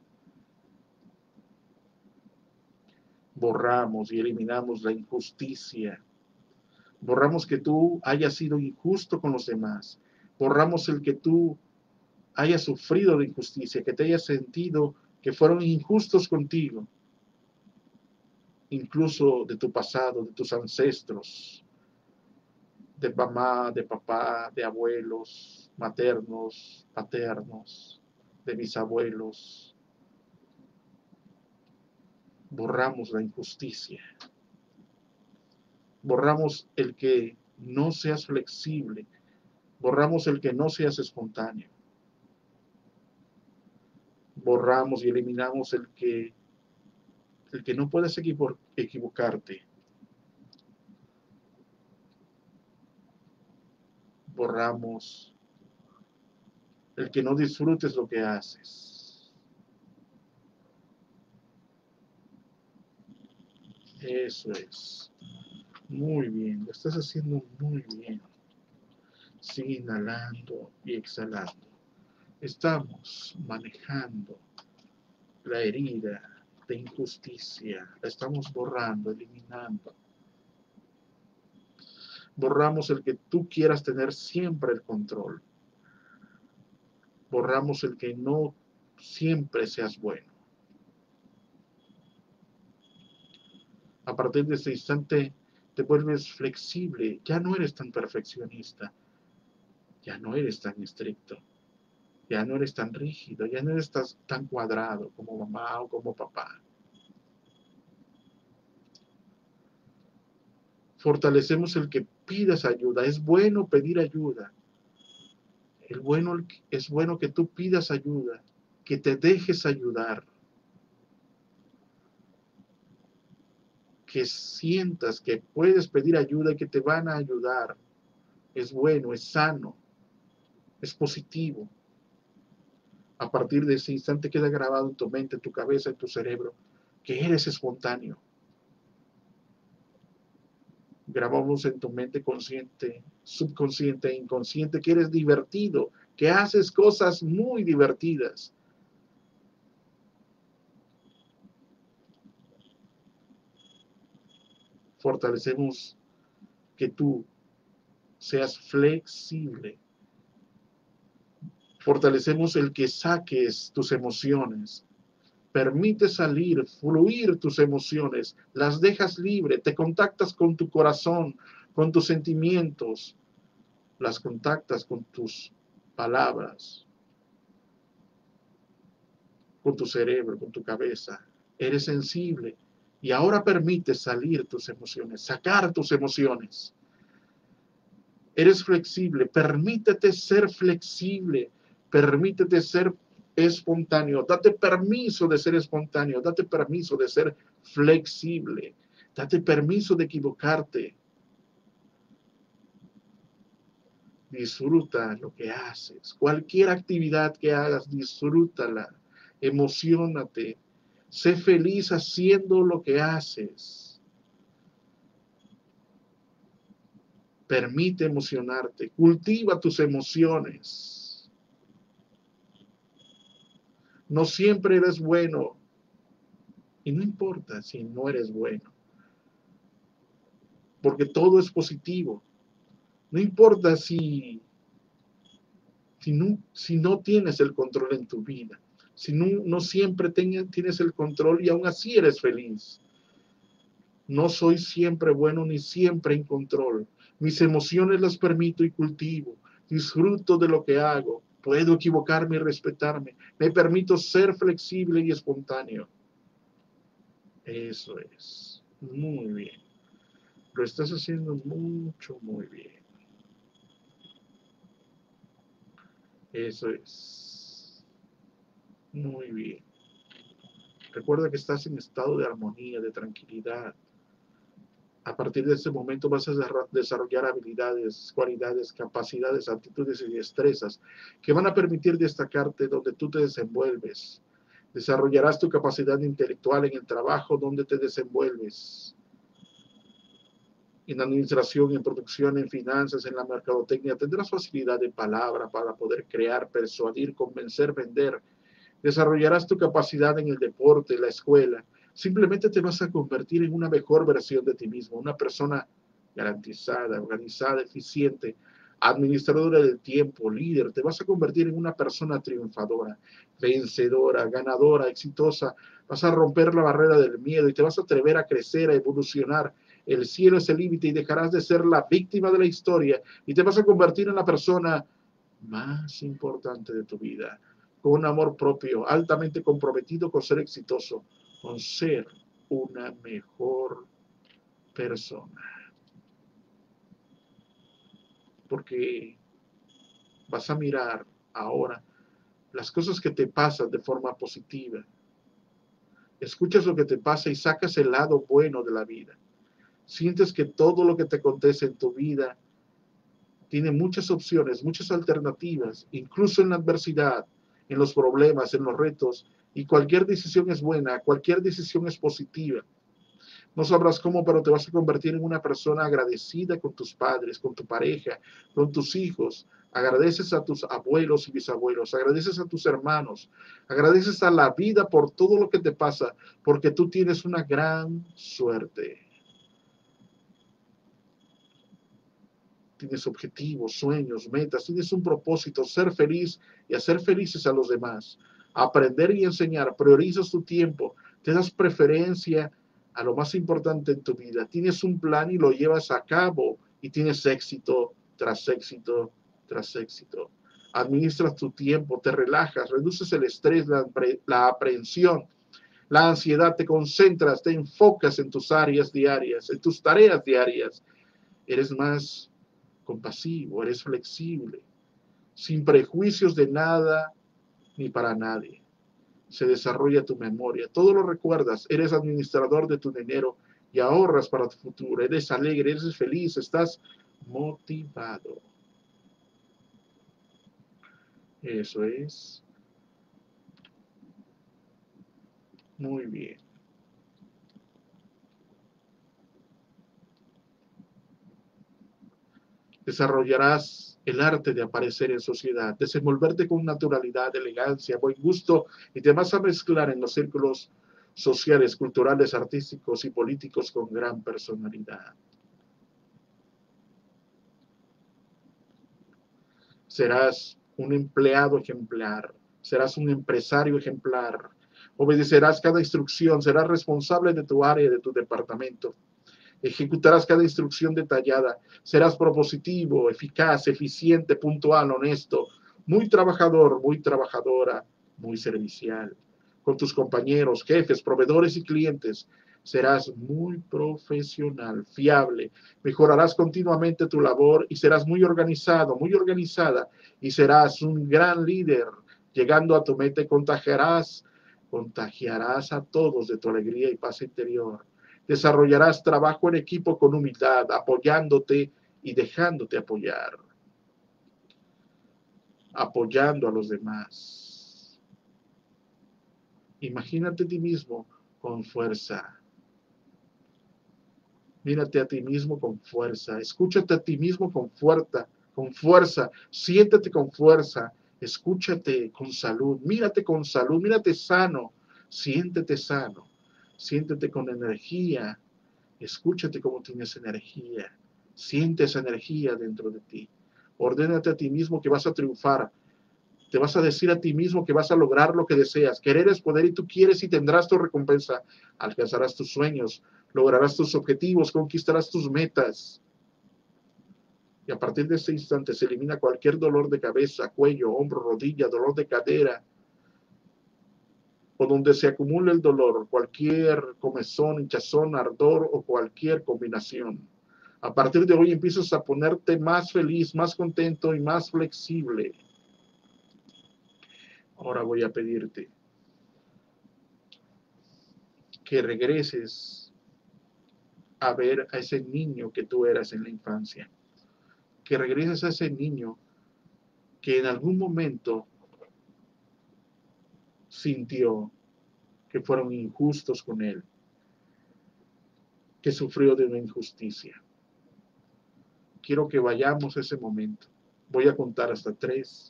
Borramos y eliminamos la injusticia. Borramos que tú hayas sido injusto con los demás. Borramos el que tú hayas sufrido de injusticia, que te hayas sentido que fueron injustos contigo, incluso de tu pasado, de tus ancestros, de mamá, de papá, de abuelos, maternos, paternos, de bisabuelos. Borramos la injusticia. Borramos el que no seas flexible. Borramos el que no seas espontáneo. Borramos y eliminamos el que, el que no puedas equivo equivocarte. Borramos el que no disfrutes lo que haces. Eso es. Muy bien, lo estás haciendo muy bien. Sigue inhalando y exhalando. Estamos manejando la herida de injusticia. La estamos borrando, eliminando. Borramos el que tú quieras tener siempre el control. Borramos el que no siempre seas bueno. A partir de este instante te vuelves flexible, ya no eres tan perfeccionista, ya no eres tan estricto, ya no eres tan rígido, ya no eres tan cuadrado como mamá o como papá. Fortalecemos el que pidas ayuda, es bueno pedir ayuda. El bueno, es bueno que tú pidas ayuda, que te dejes ayudar, que sientas que puedes pedir ayuda y que te van a ayudar. Es bueno, es sano, es positivo. A partir de ese instante queda grabado en tu mente, en tu cabeza, en tu cerebro, que eres espontáneo. Grabamos en tu mente consciente, subconsciente e inconsciente que eres divertido, que haces cosas muy divertidas. Fortalecemos que tú seas flexible. Fortalecemos el que saques tus emociones. Permite salir, fluir tus emociones, las dejas libre, te contactas con tu corazón, con tus sentimientos, las contactas con tus palabras, con tu cerebro, con tu cabeza. Eres sensible y ahora permite salir tus emociones, sacar tus emociones. Eres flexible, permítete ser flexible, permítete ser espontáneo, date permiso de ser espontáneo, date permiso de ser flexible, date permiso de equivocarte. Disfruta lo que haces, cualquier actividad que hagas, disfrútala, emociónate, sé feliz haciendo lo que haces. Permite emocionarte, cultiva tus emociones. No siempre eres bueno, y no importa si no eres bueno, porque todo es positivo. No importa si, si, no, si no tienes el control en tu vida, si no, no siempre ten, tienes el control y aún así eres feliz. No soy siempre bueno ni siempre en control. Mis emociones las permito y cultivo. Disfruto de lo que hago. Puedo equivocarme y respetarme. Me permito ser flexible y espontáneo. Eso es. Muy bien. Lo estás haciendo mucho, muy bien. Eso es. Muy bien. Recuerda que estás en estado de armonía, de tranquilidad. A partir de ese momento vas a desarrollar habilidades, cualidades, capacidades, aptitudes y destrezas que van a permitir destacarte donde tú te desenvuelves. Desarrollarás tu capacidad intelectual en el trabajo donde te desenvuelves. En administración, en producción, en finanzas, en la mercadotecnia, tendrás facilidad de palabra para poder crear, persuadir, convencer, vender. Desarrollarás tu capacidad en el deporte, en la escuela. Simplemente te vas a convertir en una mejor versión de ti mismo, una persona garantizada, organizada, eficiente, administradora del tiempo, líder. Te vas a convertir en una persona triunfadora, vencedora, ganadora, exitosa. Vas a romper la barrera del miedo y te vas a atrever a crecer, a evolucionar. El cielo es el límite y dejarás de ser la víctima de la historia y te vas a convertir en la persona más importante de tu vida, con un amor propio, altamente comprometido con ser exitoso, con ser una mejor persona. Porque vas a mirar ahora las cosas que te pasan de forma positiva. Escuchas lo que te pasa y sacas el lado bueno de la vida. Sientes que todo lo que te acontece en tu vida tiene muchas opciones, muchas alternativas, incluso en la adversidad, en los problemas, en los retos, y cualquier decisión es buena, cualquier decisión es positiva. No sabrás cómo, pero te vas a convertir en una persona agradecida con tus padres, con tu pareja, con tus hijos. Agradeces a tus abuelos y bisabuelos, agradeces a tus hermanos, agradeces a la vida por todo lo que te pasa, porque tú tienes una gran suerte. Tienes objetivos, sueños, metas, tienes un propósito, ser feliz y hacer felices a los demás. Aprender y enseñar, priorizas tu tiempo, te das preferencia a lo más importante en tu vida. Tienes un plan y lo llevas a cabo y tienes éxito tras éxito tras éxito. Administras tu tiempo, te relajas, reduces el estrés, la, la aprehensión, la ansiedad, te concentras, te enfocas en tus áreas diarias, en tus tareas diarias. Eres más compasivo, eres flexible, sin prejuicios de nada ni para nadie. Se desarrolla tu memoria, todo lo recuerdas, eres administrador de tu dinero y ahorras para tu futuro, eres alegre, eres feliz, estás motivado. Eso es. Muy bien. Desarrollarás el arte de aparecer en sociedad, desenvolverte con naturalidad, elegancia, buen gusto y te vas a mezclar en los círculos sociales, culturales, artísticos y políticos con gran personalidad. Serás un empleado ejemplar, serás un empresario ejemplar, obedecerás cada instrucción, serás responsable de tu área, de tu departamento. Ejecutarás cada instrucción detallada. Serás propositivo, eficaz, eficiente, puntual, honesto, muy trabajador, muy trabajadora, muy servicial. Con tus compañeros, jefes, proveedores y clientes, Serás muy profesional, fiable, mejorarás continuamente tu labor y serás muy organizado, muy organizada y serás un gran líder. Llegando a tu meta contagiarás, contagiarás a todos de tu alegría y paz interior. Desarrollarás trabajo en equipo con humildad, apoyándote y dejándote apoyar, apoyando a los demás. Imagínate a ti mismo con fuerza. Mírate a ti mismo con fuerza, escúchate a ti mismo con fuerza, con fuerza, siéntate con fuerza, escúchate con salud, mírate con salud, mírate sano, siéntete sano, siéntete con energía, escúchate cómo tienes energía, siente esa energía dentro de ti, ordénate a ti mismo que vas a triunfar, te vas a decir a ti mismo que vas a lograr lo que deseas. Querer es poder y tú quieres y tendrás tu recompensa. Alcanzarás tus sueños, lograrás tus objetivos, conquistarás tus metas. Y a partir de ese instante se elimina cualquier dolor de cabeza, cuello, hombro, rodilla, dolor de cadera, o donde se acumule el dolor, cualquier comezón, hinchazón, ardor o cualquier combinación. A partir de hoy empiezas a ponerte más feliz, más contento y más flexible. Ahora voy a pedirte que regreses a ver a ese niño que tú eras en la infancia, que regreses a ese niño que en algún momento sintió que fueron injustos con él, que sufrió de una injusticia. Quiero que vayamos a ese momento. Voy a contar hasta tres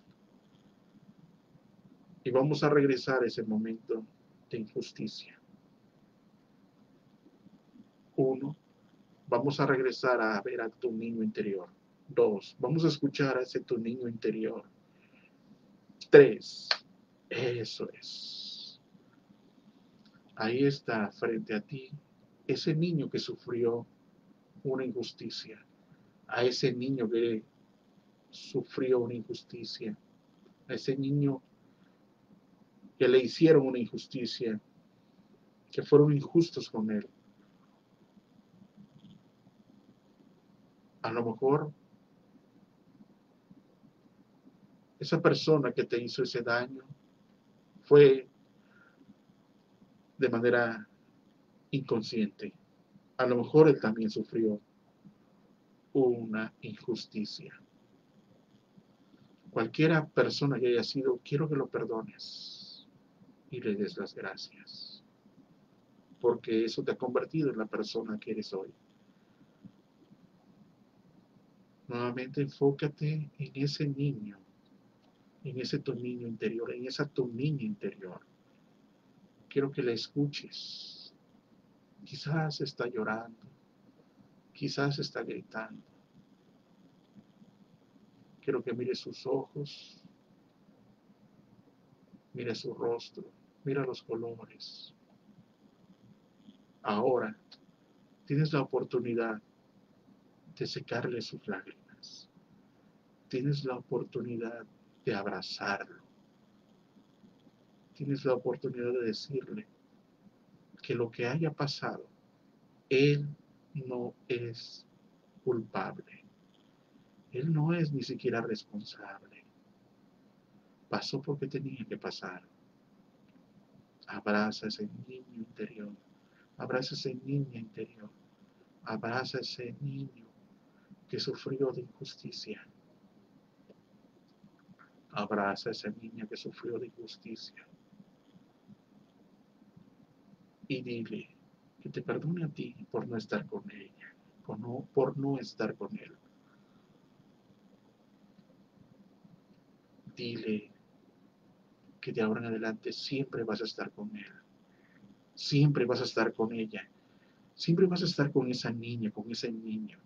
y vamos a regresar a ese momento de injusticia. Uno, vamos a regresar a ver a tu niño interior. Dos, vamos a escuchar a ese tu niño interior. Tres, eso es. Ahí está frente a ti ese niño que sufrió una injusticia, a ese niño que sufrió una injusticia, a ese niño que le hicieron una injusticia, que fueron injustos con él. A lo mejor esa persona que te hizo ese daño fue de manera inconsciente. A lo mejor él también sufrió una injusticia. Cualquiera persona que haya sido, quiero que lo perdones y le des las gracias, porque eso te ha convertido en la persona que eres hoy. Nuevamente enfócate en ese niño, en ese tu niño interior, en esa tu niña interior. Quiero que la escuches. Quizás está llorando, quizás está gritando. Quiero que mire sus ojos, mire su rostro, mira los colores. Ahora tienes la oportunidad de secarle sus lágrimas. Tienes la oportunidad de abrazarlo. Tienes la oportunidad de decirle que lo que haya pasado, él no es culpable. Él no es ni siquiera responsable. Pasó porque tenía que pasar. Abraza ese niño interior. Abraza ese niña interior. Abraza ese niño que sufrió de injusticia. Abraza esa niña que sufrió de injusticia. Y dile que te perdone a ti por no estar con ella, por no, por no estar con él. Dile que de ahora en adelante siempre vas a estar con él, siempre vas a estar con ella, siempre vas a estar con esa niña, con ese niño.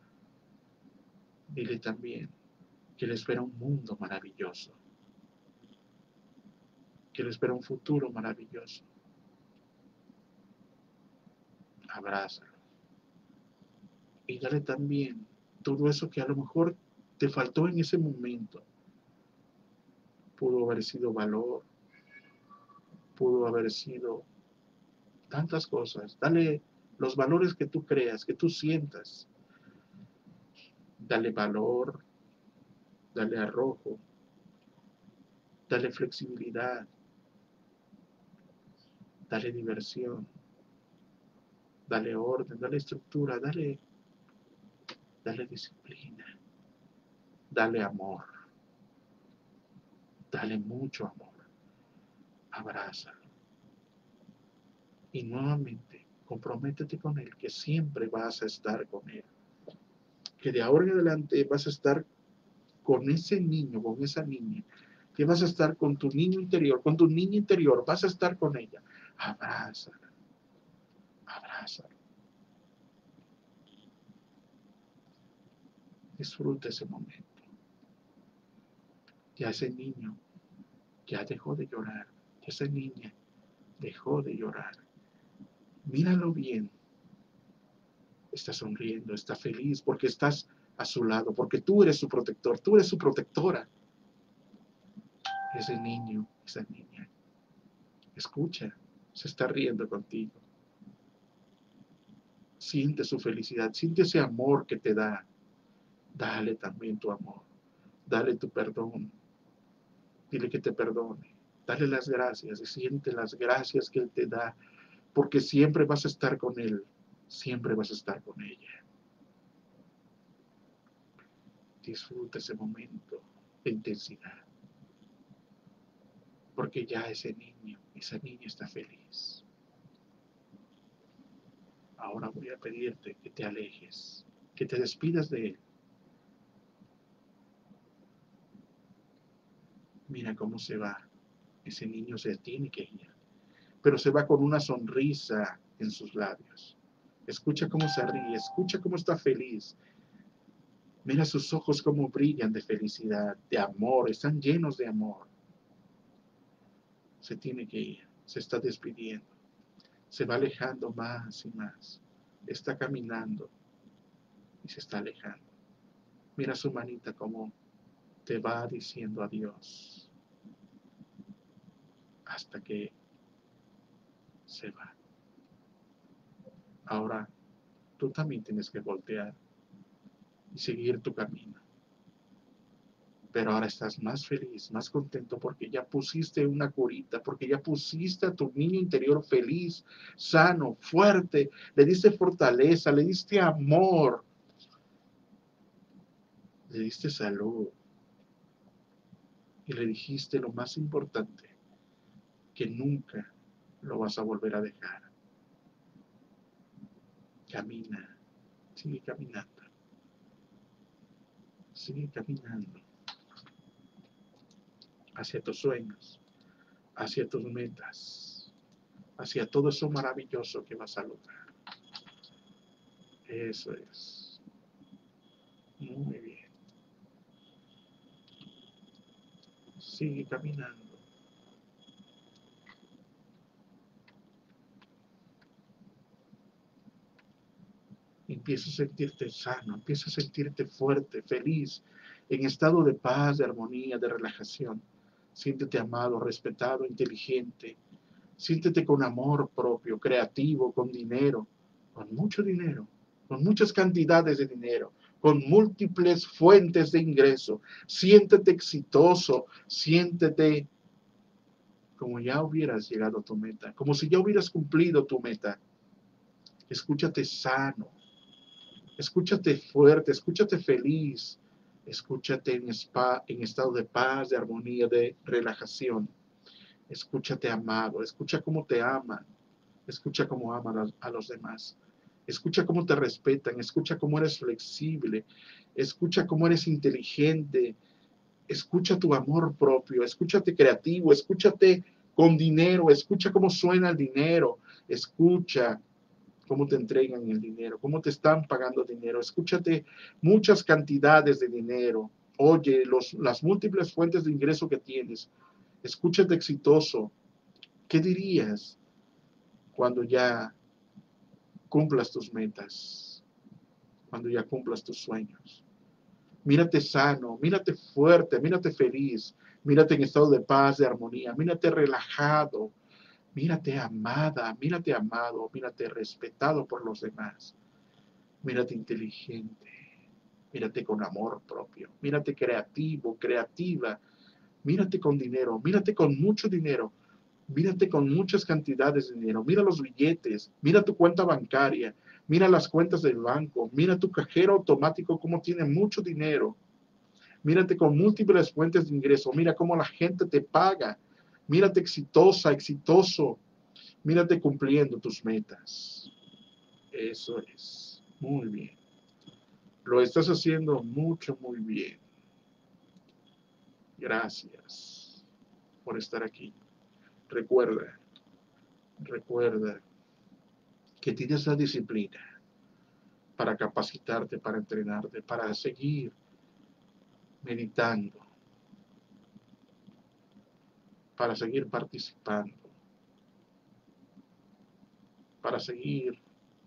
Dile también que le espera un mundo maravilloso, que le espera un futuro maravilloso. Abrázalo. Y dale también todo eso que a lo mejor te faltó en ese momento. Pudo haber sido valor, pudo haber sido tantas cosas. Dale los valores que tú creas, que tú sientas. Dale valor, dale arrojo, dale flexibilidad, dale diversión, dale orden, dale estructura, dale, dale disciplina, dale amor, dale mucho amor, abrázalo. Y nuevamente, comprométete con él, que siempre vas a estar con él. Que de ahora en adelante vas a estar con ese niño, con esa niña, que vas a estar con tu niño interior, con tu niña interior, vas a estar con ella. Abrázala, abrázala. Disfruta ese momento. Ya ese niño ya dejó de llorar, ya esa niña dejó de llorar. Míralo bien. Está sonriendo, está feliz porque estás a su lado, porque tú eres su protector, tú eres su protectora. Ese niño, esa niña, escucha, se está riendo contigo. Siente su felicidad, siente ese amor que te da. Dale también tu amor, dale tu perdón, dile que te perdone, dale las gracias y siente las gracias que él te da, porque siempre vas a estar con él, siempre vas a estar con ella. Disfruta ese momento de intensidad, porque ya ese niño, esa niña está feliz. Ahora voy a pedirte que te alejes, que te despidas de él. Mira cómo se va. Ese niño se tiene que ir, pero se va con una sonrisa en sus labios. Escucha cómo se ríe, escucha cómo está feliz. Mira sus ojos cómo brillan de felicidad, de amor, están llenos de amor. Se tiene que ir, se está despidiendo, se va alejando más y más. Está caminando y se está alejando. Mira su manita cómo te va diciendo adiós hasta que se va. Ahora tú también tienes que voltear y seguir tu camino. Pero ahora estás más feliz, más contento porque ya pusiste una curita, porque ya pusiste a tu niño interior feliz, sano, fuerte, le diste fortaleza, le diste amor, le diste salud y le dijiste lo más importante, que nunca lo vas a volver a dejar. Camina, sigue caminando, sigue caminando hacia tus sueños, hacia tus metas, hacia todo eso maravilloso que vas a lograr. Eso es. Muy bien. Sigue caminando. Empieza a sentirte sano, empieza a sentirte fuerte, feliz, en estado de paz, de armonía, de relajación. Siéntete amado, respetado, inteligente. Siéntete con amor propio, creativo, con dinero, con mucho dinero, con muchas cantidades de dinero, con múltiples fuentes de ingreso. Siéntete exitoso, siéntete como ya hubieras llegado a tu meta, como si ya hubieras cumplido tu meta. Escúchate sano, escúchate fuerte, escúchate feliz, escúchate en, spa, en estado de paz, de armonía, de relajación. Escúchate amado, escucha cómo te aman, escucha cómo aman a, a los demás. Escucha cómo te respetan, escucha cómo eres flexible, escucha cómo eres inteligente, escucha tu amor propio, escúchate creativo, escúchate con dinero, escucha cómo suena el dinero, escucha cómo te entregan el dinero, cómo te están pagando dinero, escúchate muchas cantidades de dinero, oye los, las múltiples fuentes de ingreso que tienes, escúchate exitoso. ¿Qué dirías cuando ya cumplas tus metas, cuando ya cumplas tus sueños? Mírate sano, mírate fuerte, mírate feliz, mírate en estado de paz, de armonía, mírate relajado, Mírate amada, mírate amado, mírate respetado por los demás. Mírate inteligente, mírate con amor propio, mírate creativo, creativa, mírate con dinero, mírate con mucho dinero, mírate con muchas cantidades de dinero, mira los billetes, mira tu cuenta bancaria, mira las cuentas del banco, mira tu cajero automático cómo tiene mucho dinero, mírate con múltiples fuentes de ingreso, mira cómo la gente te paga, mírate exitosa, exitoso, mírate cumpliendo tus metas. Eso es, muy bien. Lo estás haciendo mucho, muy bien. Gracias por estar aquí. Recuerda, recuerda que tienes la disciplina para capacitarte, para entrenarte, para seguir meditando, para seguir participando, para seguir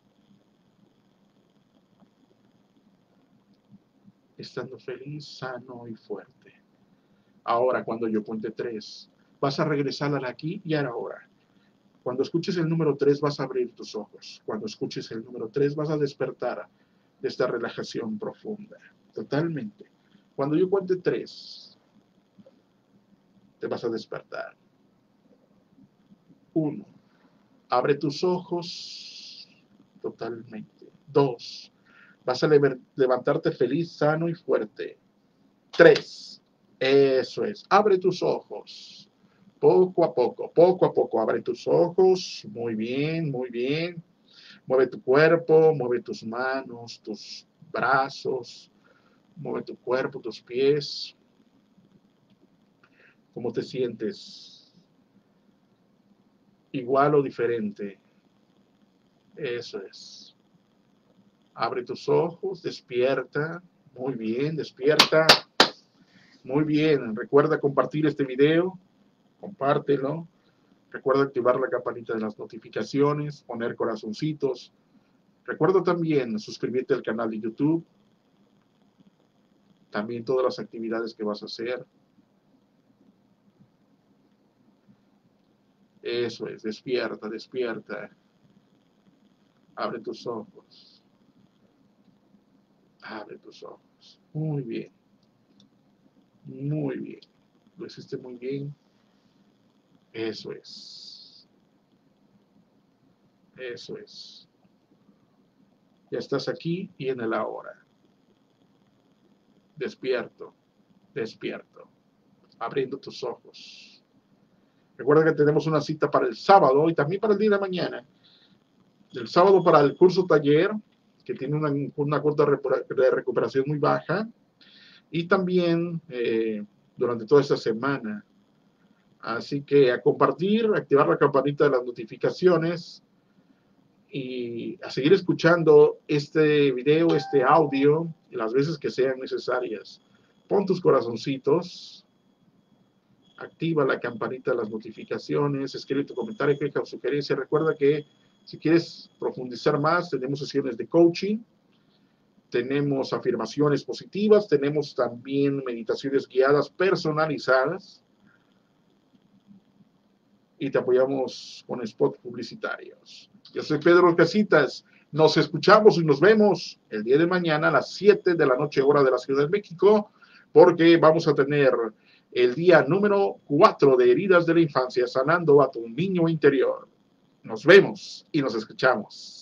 estando feliz, sano y fuerte. Ahora, cuando yo cuente tres, vas a regresar al aquí y a la ahora. Cuando escuches el número tres, vas a abrir tus ojos. Cuando escuches el número tres, vas a despertar de esta relajación profunda. Totalmente. Cuando yo cuente tres, te vas a despertar. Uno, abre tus ojos totalmente. Dos, vas a levantarte feliz, sano y fuerte. Tres, eso es. Abre tus ojos. Poco a poco, poco a poco, abre tus ojos. Muy bien, muy bien. Mueve tu cuerpo, mueve tus manos, tus brazos. Mueve tu cuerpo, tus pies. ¿Cómo te sientes? ¿Igual o diferente? Eso es. Abre tus ojos, despierta. Muy bien, despierta. Muy bien. Recuerda compartir este video. Compártelo. Recuerda activar la campanita de las notificaciones, poner corazoncitos. Recuerda también suscribirte al canal de YouTube. También todas las actividades que vas a hacer. Eso es, despierta, despierta. Abre tus ojos. Abre tus ojos. Muy bien. Muy bien. Lo hiciste muy bien. Eso es. Eso es. Ya estás aquí y en el ahora. Despierto. Despierto. Abriendo tus ojos. Recuerda que tenemos una cita para el sábado y también para el día de mañana. El sábado para el curso taller, que tiene una, una cuota de recuperación muy baja. Y también eh, durante toda esta semana. Así que a compartir, activar la campanita de las notificaciones y a seguir escuchando este video, este audio, las veces que sean necesarias. Pon tus corazoncitos, activa la campanita de las notificaciones, escribe tu comentario, queja o sugerencia. Recuerda que si quieres profundizar más, tenemos sesiones de coaching, tenemos afirmaciones positivas, tenemos también meditaciones guiadas personalizadas y te apoyamos con spots publicitarios. Yo soy Pedro Casitas. Nos escuchamos y nos vemos el día de mañana a las siete de la noche, hora de la Ciudad de México, porque vamos a tener el día número cuatro de Heridas de la Infancia, sanando a tu niño interior. Nos vemos y nos escuchamos.